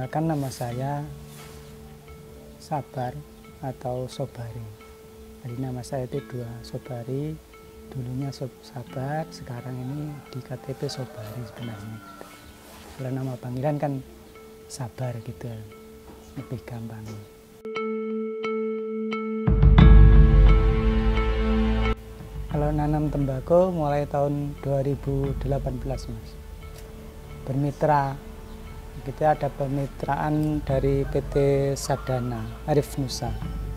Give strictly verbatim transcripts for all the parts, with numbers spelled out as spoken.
Perkenalkan, nama saya Sabar atau Sobari. Jadi nama saya itu dua, Sobari, dulunya Sabar, sekarang ini di K T P Sobari sebenarnya. Kalau nama panggilan kan Sabar gitu, lebih gampang. Kalau nanam tembakau mulai tahun dua ribu delapan belas, Mas. Bermitra, kita ada pemitraan dari P T Sadana Arif Nusa.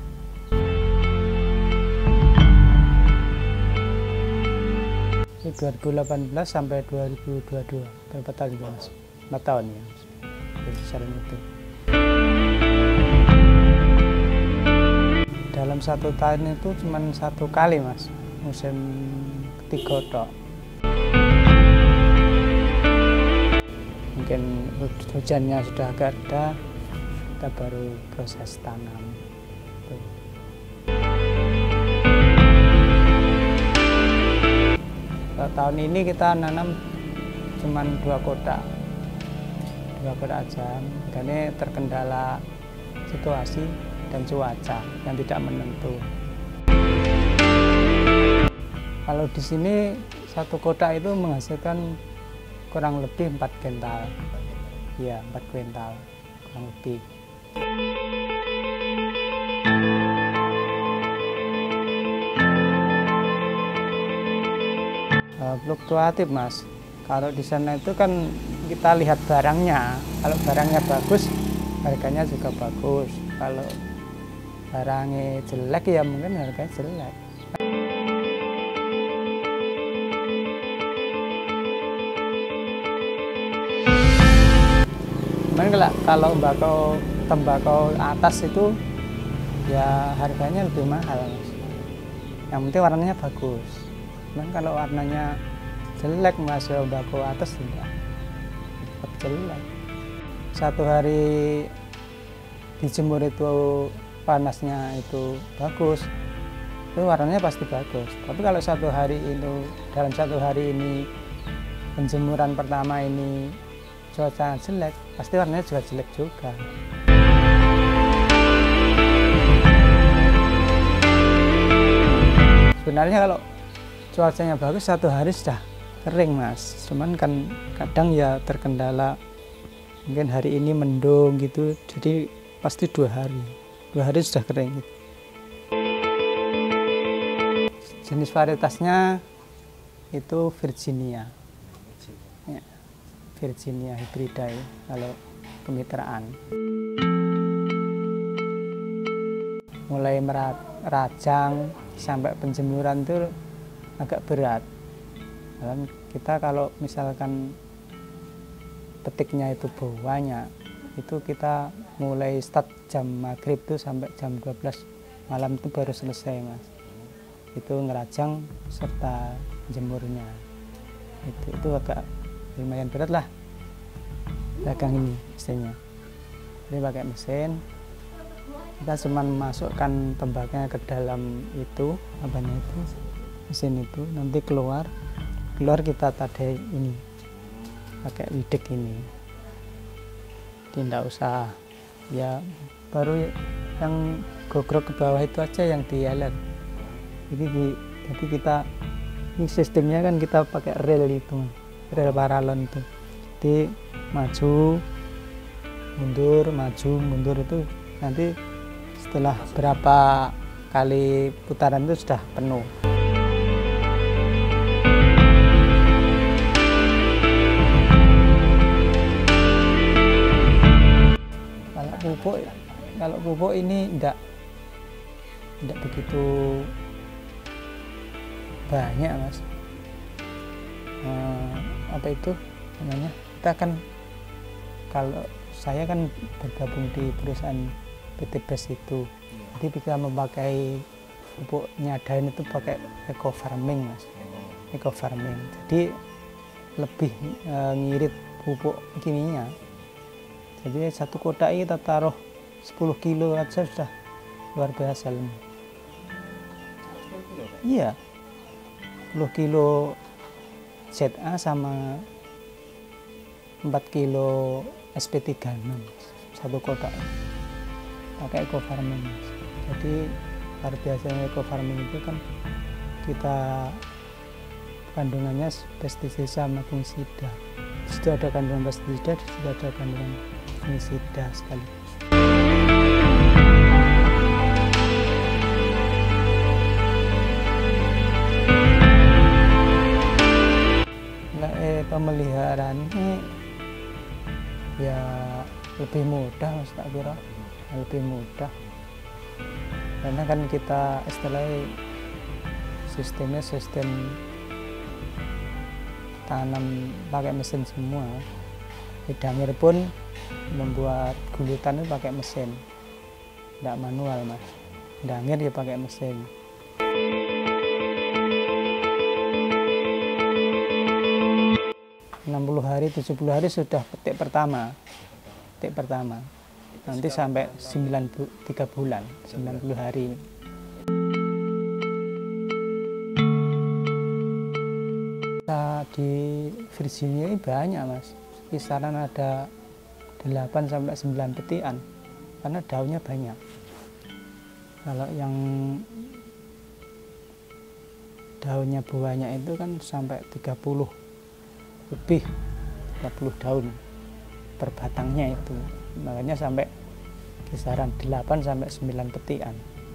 Itu dua ribu delapan belas sampai dua ribu dua puluh dua, berapa tahun itu, Mas? empat tahun ya, Mas. Besaran itu. Dalam satu tahun itu cuma satu kali, Mas, musim ketiga tok. Mungkin hujannya sudah agak reda, kita baru proses tanam. Tuh. Kalau tahun ini kita nanam cuma dua kotak, dua kotak aja, karena terkendala situasi dan cuaca yang tidak menentu. Kalau di sini satu kotak itu menghasilkan kurang lebih empat kuintal, ya empat kuintal kurang lebih. Uh, fluktuatif, Mas. Kalau di sana itu kan kita lihat barangnya, kalau barangnya bagus, harganya juga bagus. Kalau barangnya jelek, ya mungkin harganya jelek. Cuman kalau tembakau tembakau atas itu ya harganya lebih mahal, Mas. Yang penting warnanya bagus. Cuman kalau warnanya jelek, Mas, ya tembakau atas tidak tetap jelek. Satu hari dijemur itu panasnya itu bagus, itu warnanya pasti bagus. Tapi kalau satu hari itu dalam satu hari ini penjemuran pertama ini cuaca jelek, pasti warnanya juga jelek juga. Sebenarnya kalau cuacanya bagus satu hari sudah kering, Mas. Cuman kan kadang ya terkendala, mungkin hari ini mendung gitu, jadi pasti dua hari, dua hari sudah kering. Gitu. Jenis varietasnya itu Virginia. Ya. Virginia hibrida ya, kalau kemitraan. Mulai merajang sampai penjemuran itu agak berat. Dan kita kalau misalkan petiknya itu banyak, itu kita mulai start jam maghrib itu sampai jam dua belas malam itu baru selesai, Mas. Itu ngerajang serta jemurnya. Itu itu agak lumayan berat lah dagang ini mesinnya. Jadi pakai mesin, kita cuma masukkan tembakaunya ke dalam itu apanya itu mesin itu, nanti keluar keluar kita tadai ini pakai widek ini. Tidak usah ya, baru yang gogrok ke bawah itu aja yang dialet. Jadi di, jadi kita ini sistemnya kan kita pakai rel itu, rel paralon itu. Jadi maju mundur maju mundur itu nanti setelah berapa kali putaran itu sudah penuh. Kalau pupuk kalau pupuk ini enggak enggak begitu banyak, Mas. Hmm, apa itu namanya, kita kan kalau saya kan bergabung di perusahaan P T B E S itu, jadi kita memakai pupuk nyadain itu pakai eco farming, Mas. Eco farming, jadi lebih e, ngirit pupuk kimia. Jadi satu kotak ini kita taruh sepuluh kilo aja sudah luar biasa. Iya, sepuluh kilo Z A sama empat kilo S P tiga puluh enam. satu kotak pakai eco farming. Jadi luar biasanya eco farming itu kan kita kandungannya pestisida sama fungisida. Di situ ada kandungan pestisida, di situ ada kandungan fungisida sekaligus. Nah, eh, pemeliharaan ini ya lebih mudah, Mas, tak kira lebih mudah karena kan kita istilahnya sistemnya sistem tanam pakai mesin semua. Dangir pun membuat gulutan itu pakai mesin, tidak manual, Mas. Dangir ya pakai mesin. enam puluh hari, tujuh puluh hari sudah petik pertama. Petik pertama. Nanti sampai sembilan, tiga bulan, sembilan puluh hari. Di Virginia ini banyak, Mas. Kisaran ada delapan sampai sembilan petikan. Karena daunnya banyak. Kalau yang daunnya buahnya itu kan sampai tiga puluh lebih, tiga puluh daun per batangnya itu. Makanya sampai kisaran delapan sampai sembilan petikan.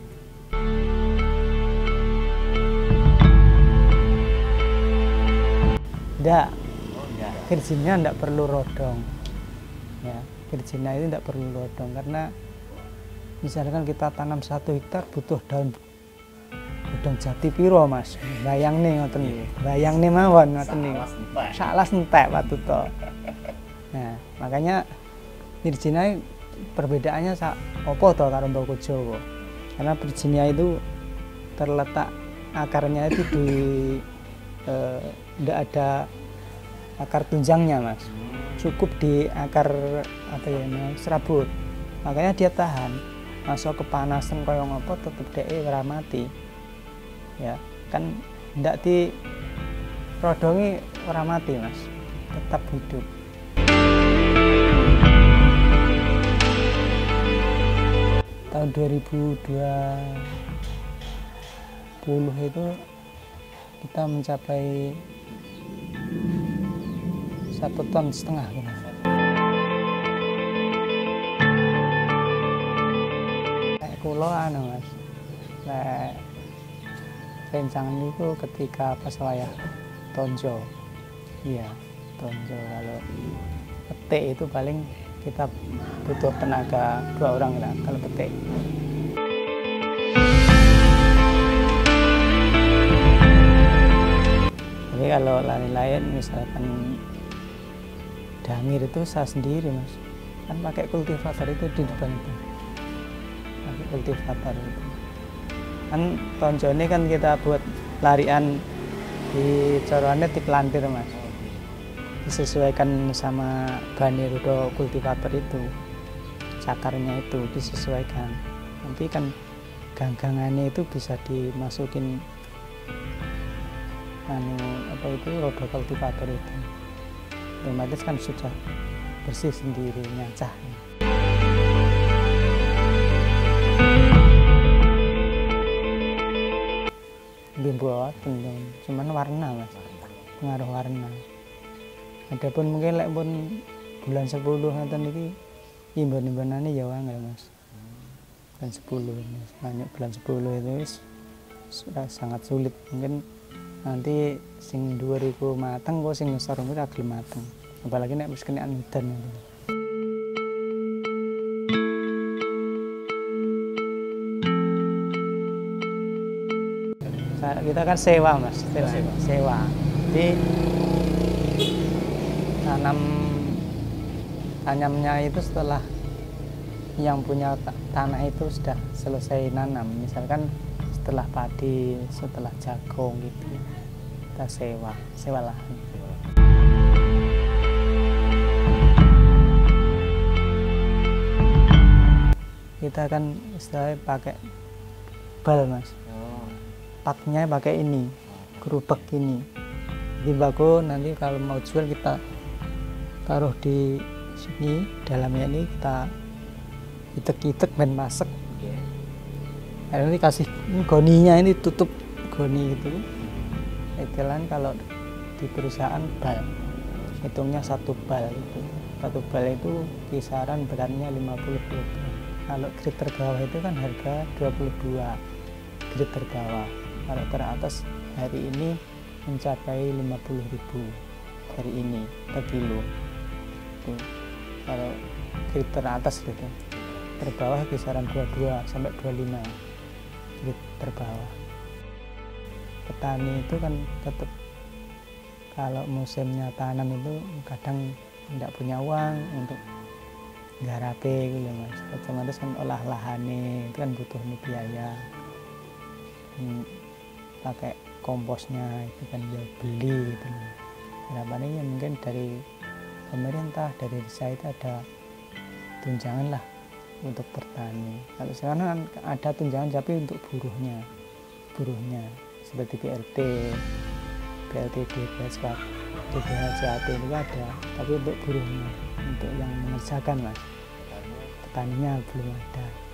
Enggak. Virginia enggak perlu rodong. Ya, Virginia itu enggak perlu rodong karena misalkan kita tanam satu hektar butuh daun godong jati piro, Mas. Bayangne ngoten niku. Bayangne mawon ngoten niku. Salas entek patuto. Nah, makanya Virginia perbedaannya apa to karo Mboko Jawa? Karena Virginia itu terletak akarnya itu di tidak eh, ada akar tunjangnya, Mas. Cukup di akar apa ya, serabut. Makanya dia tahan. Masuk kepanasan kaya ngopo tetep dhek ora mati. Ya, kan ndak di rodongi ora mati, Mas. Tetap hidup. Tahun dua ribu dua puluh itu kita mencapai satu ton setengah. Kayak kulo anu, Mas. Kayak rencangan itu ketika pas wayah tonjo. Iya, tonjo. Kalau petik itu paling kita butuh tenaga dua orang lah kalau petik. Tapi kalau lain-lain misalkan dangir itu saya sendiri, Mas. Kan pakai kultivator itu di depan itu. Pakai kultivator itu. Kan tonjo ini kan kita buat larian di coroannya di pelantir, Mas. Disesuaikan sama bani roda kultivator itu, cakarnya itu disesuaikan. Nanti kan ganggangannya itu bisa dimasukin anu apa itu roda kultivator itu. Otomatis kan sudah bersih sendiri, nyacah. Dibuatin, cuman warna, Mas. Pengaruh warna. Adapun mungkin lek pun bulan sepuluh ngoten iki imbon-imbonane ya angel, Mas. Bulan sepuluh, Mas. Banyak bulan sepuluh itu sudah sangat sulit. Mungkin nanti sing dhuwur iku mateng kok sing ngisor iku ora gelem mateng. Apalagi nek wis kenaan udan. Kita kan sewa, Mas. Sewa. Sewa. Jadi tanam tanamnya itu setelah yang punya tanah itu sudah selesai nanam, misalkan setelah padi, setelah jagung gitu, kita sewa, sewa lahan. Kita kan istilahnya pakai bal, Mas. Paknya pakai ini, gerobak ini. Di bako nanti kalau mau jual kita taruh di sini, dalamnya ini kita itek-itek ben masek. Ini kasih goninya, ini tutup goni gitu. Istilahnya kalau di perusahaan bal, hitungnya satu bal itu. Satu bal itu kisaran beratnya lima puluh kilogram. Kalau grade terbawah itu kan harga dua puluh dua, grade terbawah. Kalau teratas hari ini mencapai lima puluh ribu hari ini per kilo. Tuh. Kalau grade teratas gitu, terbawah kisaran dua puluh dua sampai dua puluh lima, grade terbawah. Petani itu kan tetap kalau musimnya tanam itu kadang tidak punya uang untuk garape gitu ya Mas. Otomatis kan olah lahane itu kan butuh biaya. Hmm, pakai komposnya itu kan dia beli gitu. Harapannya ya mungkin dari pemerintah, dari desa itu ada tunjangan lah untuk bertani. Kalau sekarang kan ada tunjangan tapi untuk buruhnya, buruhnya seperti B L T, B L T D B H J itu ada, tapi untuk buruhnya, untuk yang mengerjakan Mas, petaninya belum ada.